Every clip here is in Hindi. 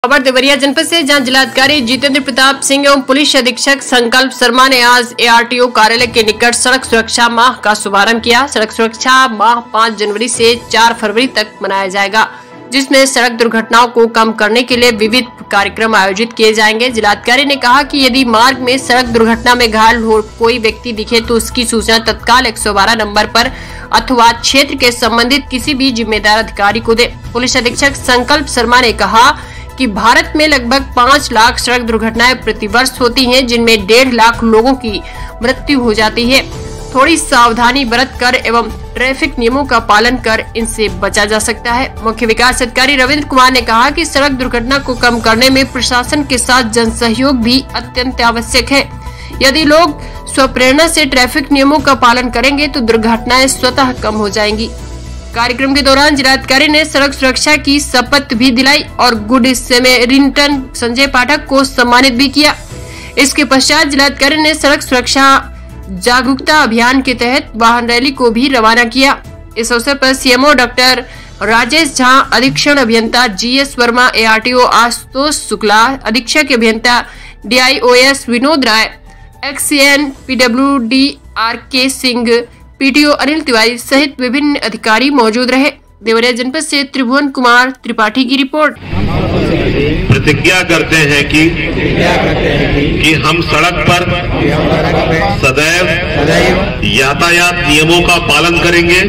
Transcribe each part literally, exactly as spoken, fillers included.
खबर देवरिया जनपद से, जहां जिलाधिकारी जितेंद्र प्रताप सिंह एवं पुलिस अधीक्षक संकल्प शर्मा ने आज एआरटीओ कार्यालय के निकट सड़क सुरक्षा माह का शुभारंभ किया। सड़क सुरक्षा माह पाँच जनवरी से चार फरवरी तक मनाया जाएगा, जिसमें सड़क दुर्घटनाओं को कम करने के लिए विविध कार्यक्रम आयोजित किए जाएंगे। जिलाधिकारी ने कहा कि यदि मार्ग में सड़क दुर्घटना में घायल हो कोई व्यक्ति दिखे तो उसकी सूचना तत्काल एक सौ बारह नंबर पर अथवा क्षेत्र के संबंधित किसी भी जिम्मेदार अधिकारी को दे। पुलिस अधीक्षक संकल्प शर्मा ने कहा कि भारत में लगभग पाँच लाख सड़क दुर्घटनाएं प्रतिवर्ष होती हैं, जिनमें डेढ़ लाख लोगों की मृत्यु हो जाती है। थोड़ी सावधानी बरत कर एवं ट्रैफिक नियमों का पालन कर इनसे बचा जा सकता है। मुख्य विकास अधिकारी रविंद्र कुमार ने कहा कि सड़क दुर्घटना को कम करने में प्रशासन के साथ जन सहयोग भी अत्यंत आवश्यक है। यदि लोग स्वप्रेरणा से ट्रैफिक नियमों का पालन करेंगे तो दुर्घटनाएं स्वतः कम हो जाएंगी। कार्यक्रम के दौरान जिलाधिकारी ने सड़क सुरक्षा की शपथ भी दिलाई और गुड सैमरिटन संजय पाठक को सम्मानित भी किया। इसके पश्चात जिलाधिकारी ने सड़क सुरक्षा जागरूकता अभियान के तहत वाहन रैली को भी रवाना किया। इस अवसर पर सीएमओ डॉक्टर राजेश झा, अधीक्षण अभियंता जीएस वर्मा, एआरटीओ आशुतोष शुक्ला, अधीक्षक अभियंता DIOS Vinod Rai, XEN PWD R K Singh, PTO Anil Tiwari सहित विभिन्न अधिकारी मौजूद रहे। देवरिया जनपद से त्रिभुवन कुमार त्रिपाठी की रिपोर्ट। प्रतिज्ञा करते हैं कि कि हम सड़क पर सदैव यातायात नियमों का पालन करेंगे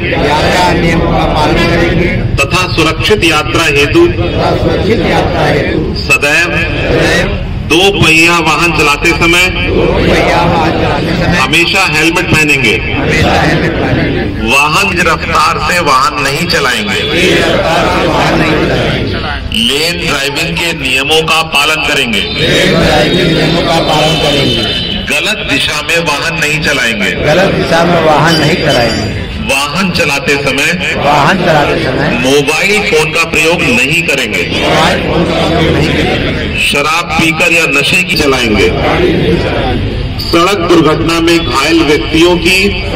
तथा सुरक्षित यात्रा हेतु सदैव दो पहिया वाहन चलाते समय हमेशा हेलमेट पहनेंगे। वाहन की रफ्तार से वाहन नहीं चलाएंगे। लेन ड्राइविंग के नियमों का पालन करेंगे। गलत दिशा में वाहन नहीं चलाएंगे। गलत दिशा में वाहन नहीं चलाएंगे। वाहन चलाते समय वाहन चलाते समय मोबाइल फोन का प्रयोग नहीं करेंगे। शराब पीकर या नशे की चलाएंगे। सड़क दुर्घटना में घायल व्यक्तियों की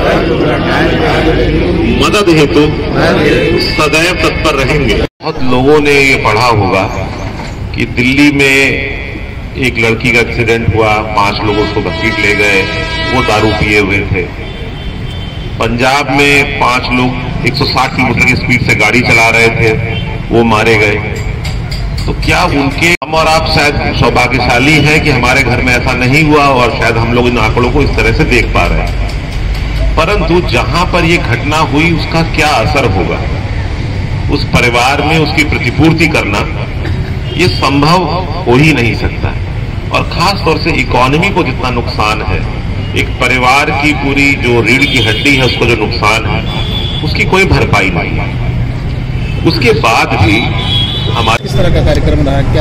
मदद हेतु सदैव तत्पर रहेंगे। बहुत लोगों ने ये पढ़ा होगा कि दिल्ली में एक लड़की का एक्सीडेंट हुआ, पांच लोग उसको घसीट ले गए, वो दारू पिए हुए थे। पंजाब में पांच लोग एक सौ साठ किलोमीटर की स्पीड से गाड़ी चला रहे थे, वो मारे गए। तो क्या उनके हम और आप शायद सौभाग्यशाली हैं कि हमारे घर में ऐसा नहीं हुआ और शायद हम लोग इन आंकड़ों को इस तरह से देख पा रहे हैं। परंतु जहां पर ये घटना हुई उसका क्या असर होगा, उस परिवार में उसकी प्रतिपूर्ति करना ये संभव हो ही नहीं सकता है। और खास तौर से इकोनॉमी को जितना नुकसान है, एक परिवार की पूरी जो रीढ़ की हड्डी है उसको जो नुकसान है, उसकी कोई भरपाई नहीं है। उसके बाद भी हमारे किस तरह का कार्यक्रम रहा, क्या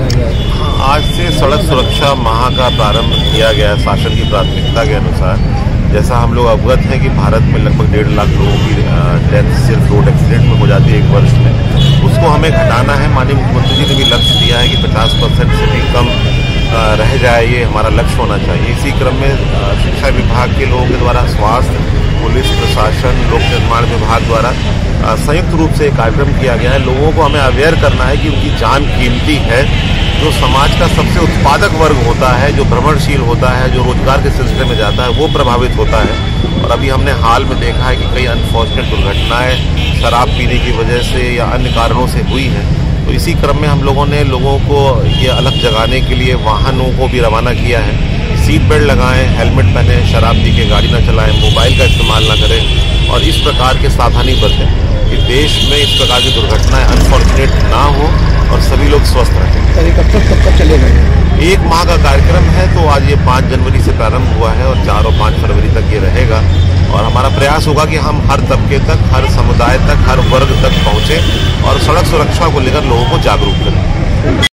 आज से सड़क सुरक्षा माह का प्रारंभ किया गया है शासन की प्राथमिकता के अनुसार। जैसा हम लोग अवगत हैं कि भारत में लगभग डेढ़ लाख लोगों की डेथ सिर्फ रोड एक्सीडेंट में हो जाती है एक वर्ष में। उसको हमें घटाना है। माननीय मुख्यमंत्री जी ने भी लक्ष्य दिया है कि पचास परसेंट से भी कम रह जाए, ये हमारा लक्ष्य होना चाहिए। इसी क्रम में शिक्षा विभाग के लोगों के द्वारा स्वास्थ्य, पुलिस प्रशासन, लोक निर्माण विभाग द्वारा संयुक्त रूप से कार्यक्रम किया गया है। लोगों को हमें अवेयर करना है कि उनकी जान कीमती है। जो समाज का सबसे उत्पादक वर्ग होता है, जो भ्रमणशील होता है, जो रोजगार के सिलसिले में जाता है, वो प्रभावित होता है। और अभी हमने हाल में देखा है कि कई अनफॉर्चुनेट दुर्घटनाएं शराब पीने की वजह से या अन्य कारणों से हुई हैं। तो इसी क्रम में हम लोगों ने लोगों को ये अलग जगाने के लिए वाहनों को भी रवाना किया है। सीट बेल्ट लगाएं, हेलमेट पहनें, शराब पी के गाड़ी न चलाएं, मोबाइल का इस्तेमाल न करें और इस प्रकार के सावधानी बरतें कि देश में इस प्रकार की दुर्घटनाएं अनफॉर्चुनेट ना हो और सभी लोग स्वस्थ रहें। कब तक कब तक चलेगा? एक माह का कार्यक्रम है, तो आज ये पाँच जनवरी से प्रारंभ हुआ है और चार और पाँच फरवरी तक ये रहेगा। और हमारा प्रयास होगा कि हम हर तबके तक, हर समुदाय तक, हर वर्ग तक पहुँचे और सड़क सुरक्षा को लेकर लोगों को जागरूक करें।